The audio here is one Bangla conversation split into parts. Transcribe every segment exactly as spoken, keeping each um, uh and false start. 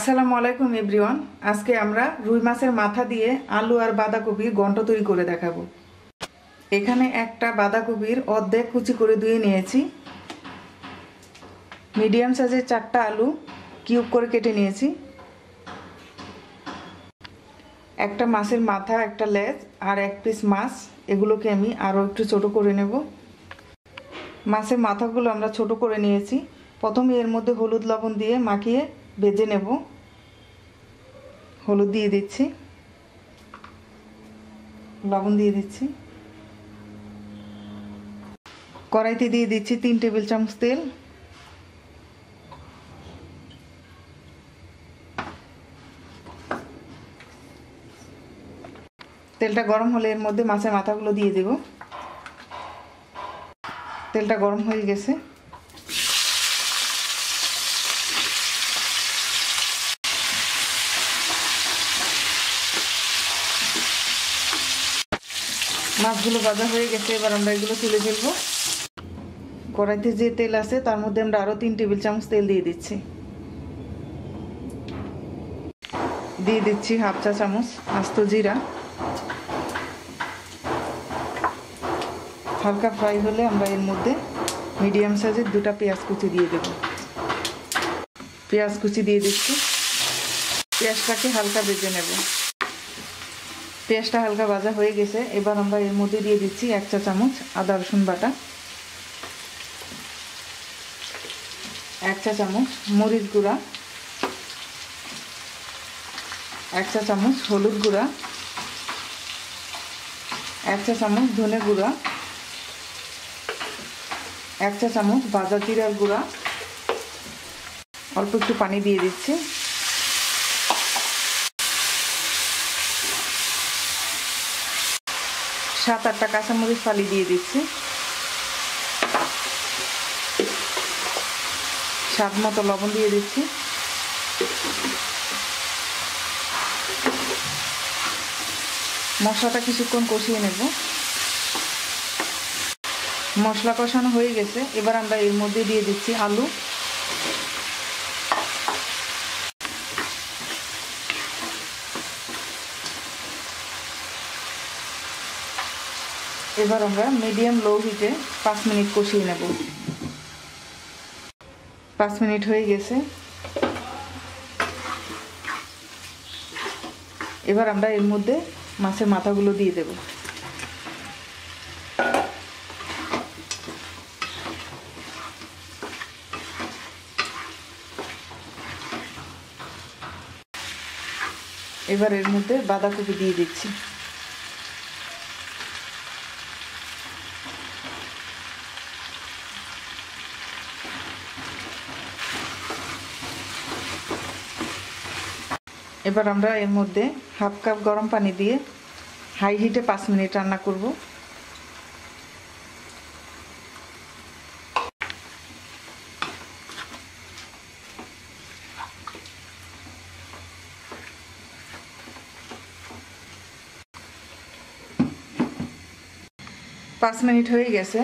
আসসালামু আলাইকুম এভরিওয়ান। আজকে আমরা রুই মাছের মাথা দিয়ে আলু আর বাঁধাকপির ঘন্ট তৈরি করে দেখাবো। এখানে একটা বাঁধাকপির অর্ধেক কুচি করে ধুয়ে নিয়েছি। মিডিয়াম সাইজের চারটা আলু কিউব করে কেটে নিয়েছি। একটা মাছের মাথা, একটা লেজ আর এক পিস মাছ, এগুলোকে আমি আরও একটু ছোট করে নেব। মাছের মাথাগুলো আমরা ছোট করে নিয়েছি। প্রথমে এর মধ্যে হলুদ লবণ দিয়ে মাখিয়ে ভেজে নেব। হলুদ দিয়ে দিচ্ছি, লবণ দিয়ে দিচ্ছি, কড়াইতে দিয়ে দিচ্ছি তিন টেবিল চামচ তেল। তেলটা গরম হলে এর মধ্যে মাছের মাথাগুলো দিয়ে দেব। তেলটা গরম হয়ে গেছে। মাছগুলো ভাজা হয়ে গেছে, এবার আমরা এগুলো তুলে ফেলবো। কড়াইতে যে তেল আছে তার মধ্যে আমরা আরও তিন টেবিল চামচ তেল দিয়ে দিচ্ছি। দিয়ে দিচ্ছি হাফ চা চামচ আস্ত জিরা। হালকা ফ্রাই হলে আমরা এর মধ্যে মিডিয়াম সাইজের দুটা পেঁয়াজ কুচি দিয়ে দেব। পেঁয়াজ কুচি দিয়ে দিচ্ছি। পেঁয়াজটাকে হালকা ভেজে নেব। পেঁয়াজটা হালকা ভাজা হয়ে গেছে, এবার আমরা এর মধ্যে দিয়ে দিচ্ছি এক চা চামচ আদা রসুন বাটা, এক চা চামচ মরিচ গুঁড়া, এক চা চামচ হলুদ গুঁড়া, এক চা চামচ ধনে গুঁড়া, এক চা চামচ ভাজা জিরার গুঁড়া। অল্প একটু পানি দিয়ে দিচ্ছি। সাত আটটা কাঁচামরিচ ফালি দিয়ে দিচ্ছি। স্বাদ মতো লবণ দিয়ে দিচ্ছি। মশলাটা কিছুক্ষণ কষিয়ে নেব। মশলা কষানো হয়ে গেছে, এবার আমরা এর মধ্যে দিয়ে দিচ্ছি আলু। এবার আমরা মিডিয়াম লো হিটে পাঁচ মিনিট কষিয়ে নেব। পাঁচ মিনিট হয়ে গেছে। এবার আমরা এর মধ্যে মাছের মাথাগুলো দিয়ে দেব। এবার এর মধ্যে বাঁধাকপি দিয়ে দিচ্ছি। এবার আমরা এর মধ্যে হাফ কাপ গরম পানি দিয়ে হাই হিটে পাঁচ মিনিট রান্না করব। পাঁচ মিনিট হয়ে গেছে।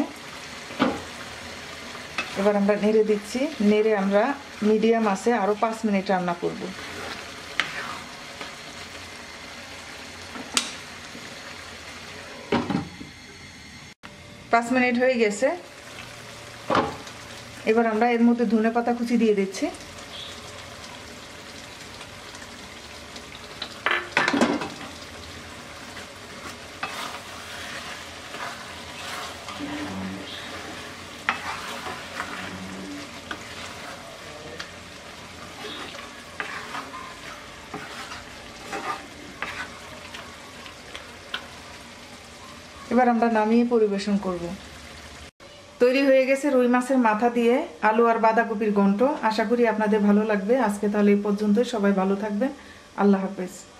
এবার আমরা নেড়ে দিচ্ছি। নেড়ে আমরা মিডিয়াম আছে আরও পাঁচ মিনিট রান্না করব। পাঁচ মিনিট হয়ে গেছে। এবার আমরা এর মধ্যে ধনে পাতা কুচি দিয়ে দিচ্ছি। এবার আমরা নামিয়ে পরিবেশন করব। তৈরি হয়ে গেছে রুই মাছের মাথা দিয়ে আলু আর বাঁধাকপির ঘন্ট। আশা করি আপনাদের ভালো লাগবে। আজকে তাহলে এই পর্যন্তই। সবাই ভালো থাকবেন। আল্লাহ হাফেজ।